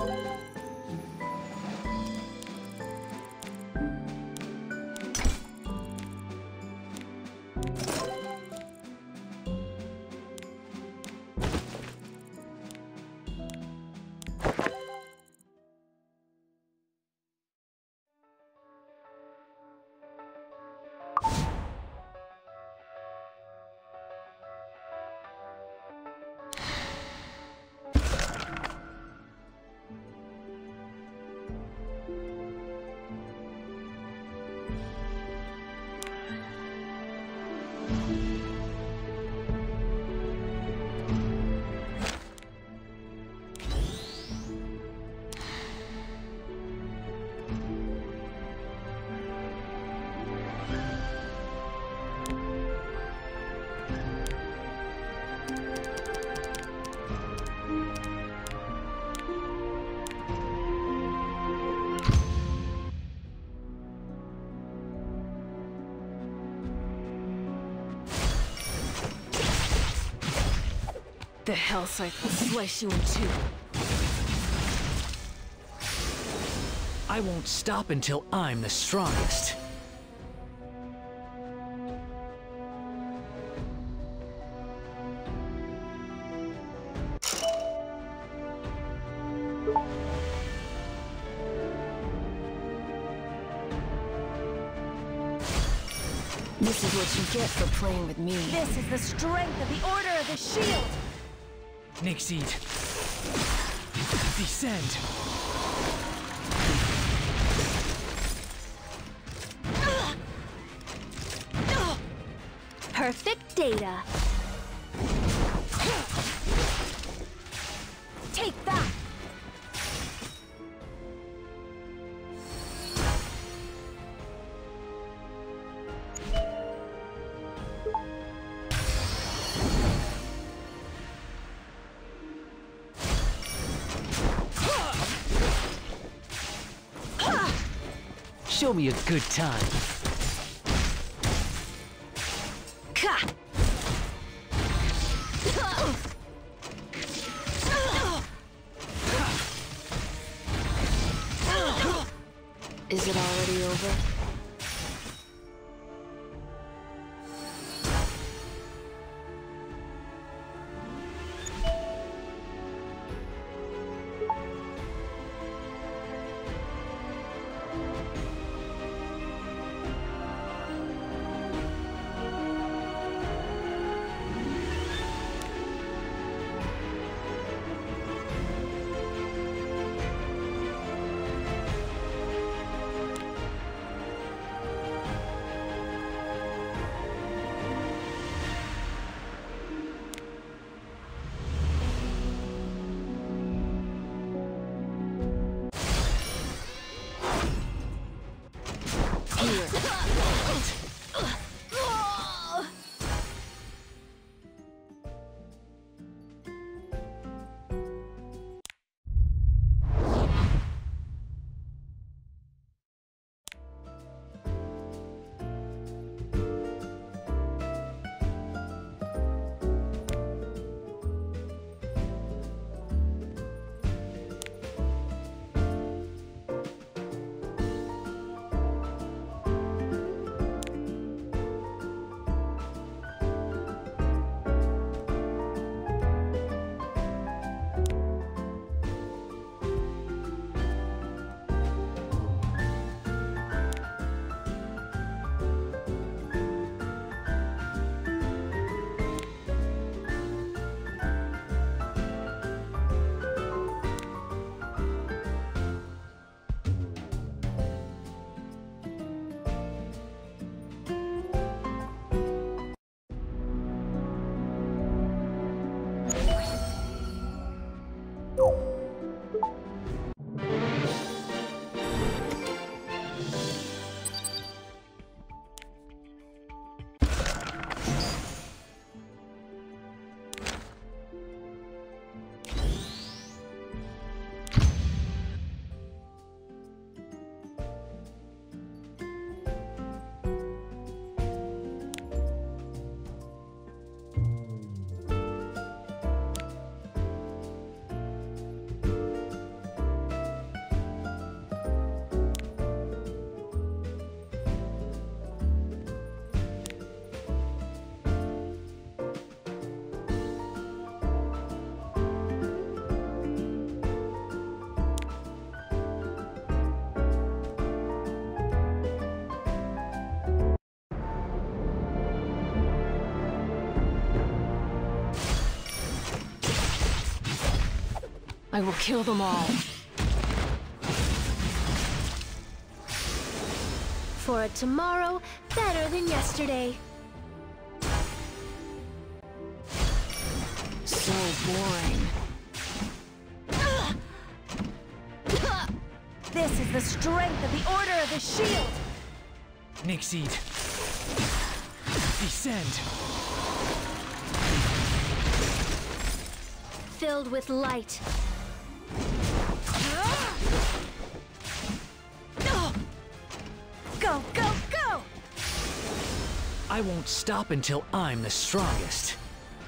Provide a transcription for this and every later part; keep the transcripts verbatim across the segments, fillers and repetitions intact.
The Hell Scythe will slice you in two. I won't stop until I'm the strongest. This is what you get for playing with me. This is the strength of the Order of the Shield! Nixie, descend. Perfect data. Take that! Show me a good time. Is it already over? I will kill them all. For a tomorrow better than yesterday. So boring. This is the strength of the Order of the Shield. Nixid. Descend. Filled with light. Go, go, go! I won't stop until I'm the strongest.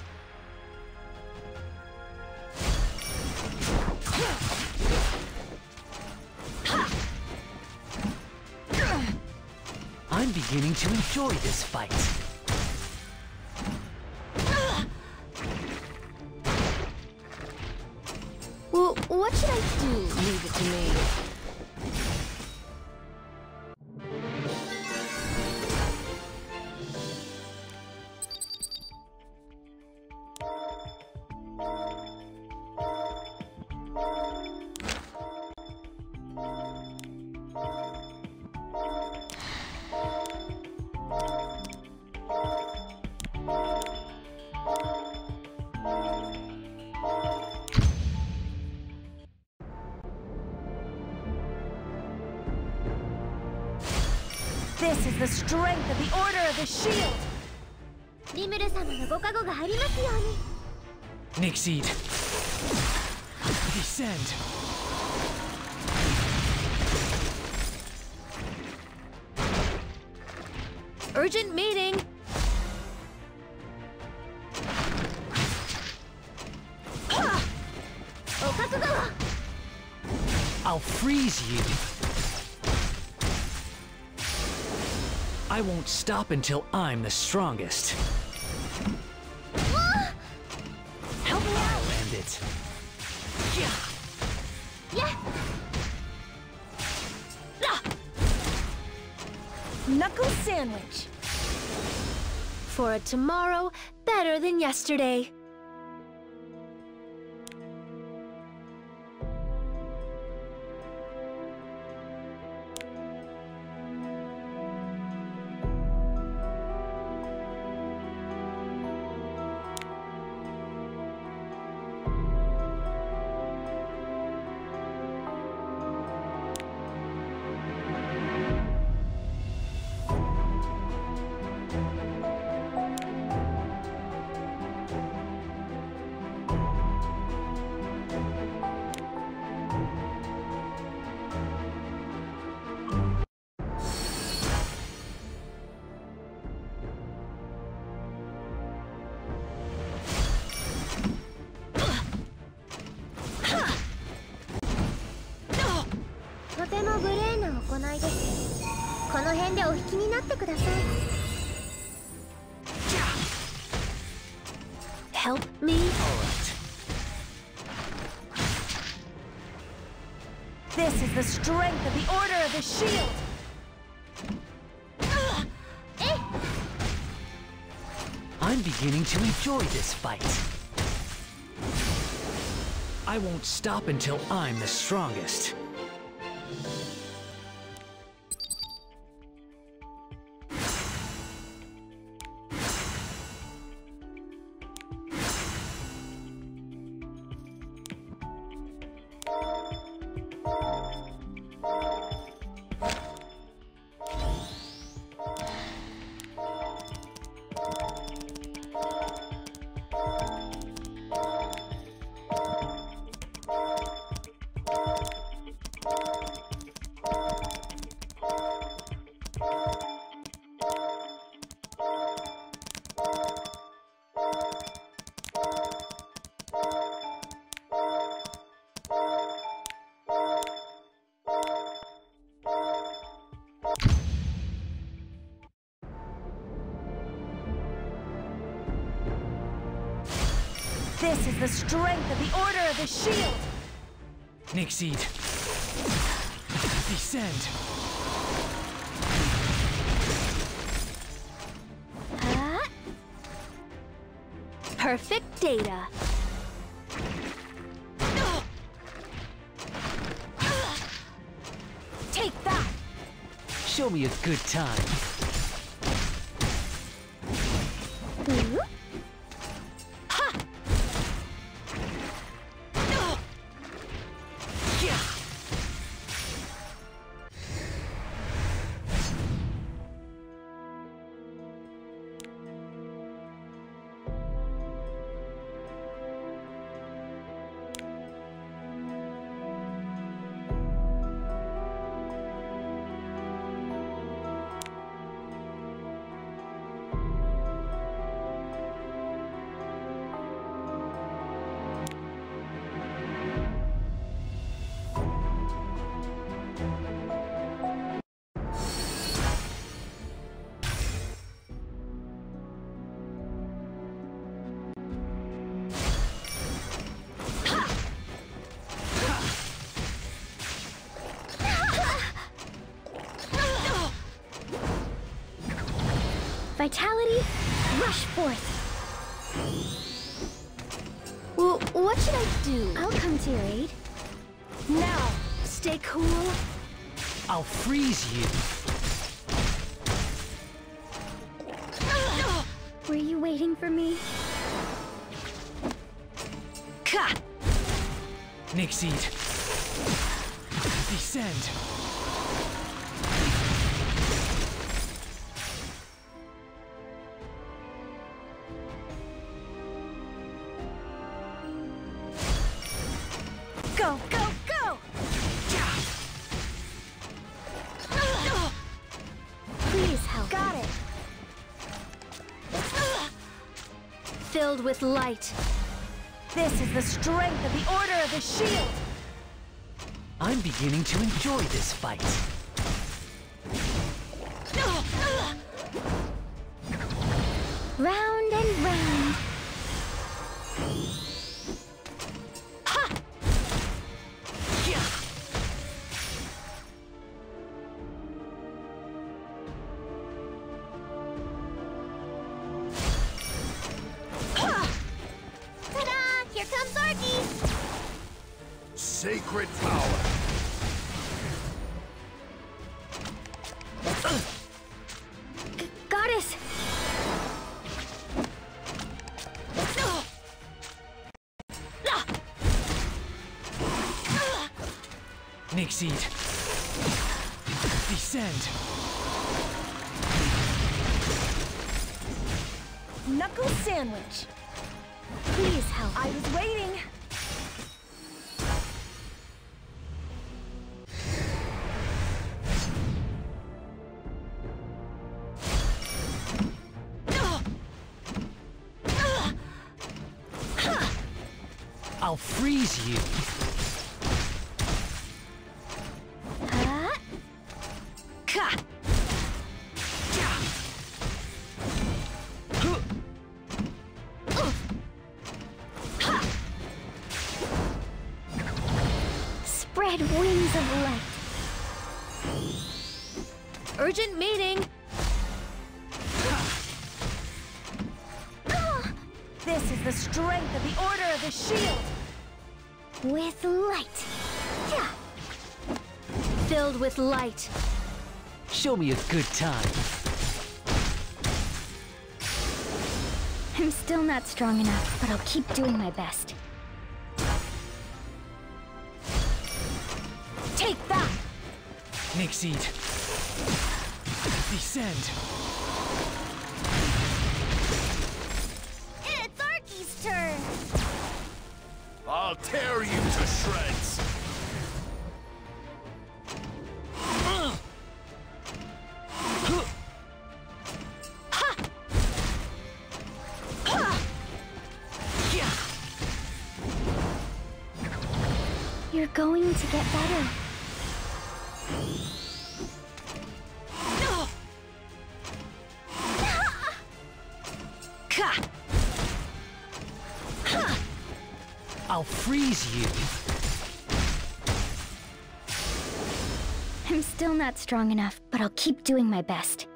I'm beginning to enjoy this fight. Well, what should I do? Leave it to me. This is the strength of the Order of the Shield. リムル様のご加護がありますように。 Nixid. Descend. Urgent meeting. I'll freeze you. I won't stop until I'm the strongest. Help me out. I'll end it. Yeah. Knuckle sandwich. For a tomorrow better than yesterday. Help me? Alright. This is the strength of the Order of the Shield. I'm beginning to enjoy this fight. I won't stop until I'm the strongest. This is the strength of the Order of the Shield. Nixid. Descend. Huh? Perfect data. Show me a good time. Ooh. Yeah. Vitality, rush forth. Well, what should I do? I'll come to your aid. Now, stay cool. I'll freeze you. Were you waiting for me? Ka! Nixieed. Descend. Go, go, go! Please help. Got it. Filled with light. This is the strength of the Order of the Shield. I'm beginning to enjoy this fight. Round and round. Ta-da! Here comes Arky! Sacred power. G- Goddess! Nixieed. Descend. Knuckle sandwich. Please help. I was waiting. I'll freeze you. Huh? Ka! Spread wings of light. Urgent meeting. This is the strength of the Order of the Shield. With light. Yeah. Filled with light. Show me a good time. I'm still not strong enough, but I'll keep doing my best. Take that! Nixieed. Descend. It's Arky's turn! I'll tear you to shreds. You're going to get better. Ka! I'll freeze you. I'm still not strong enough, but I'll keep doing my best.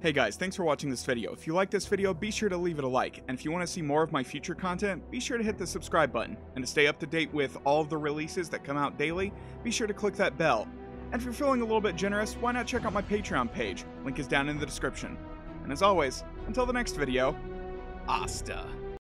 Hey guys, thanks for watching this video. If you like this video, be sure to leave it a like, and if you want to see more of my future content, be sure to hit the subscribe button. And to stay up to date with all of the releases that come out daily, be sure to click that bell. And if you're feeling a little bit generous, why not check out my Patreon page? Link is down in the description. And as always, until the next video, hasta.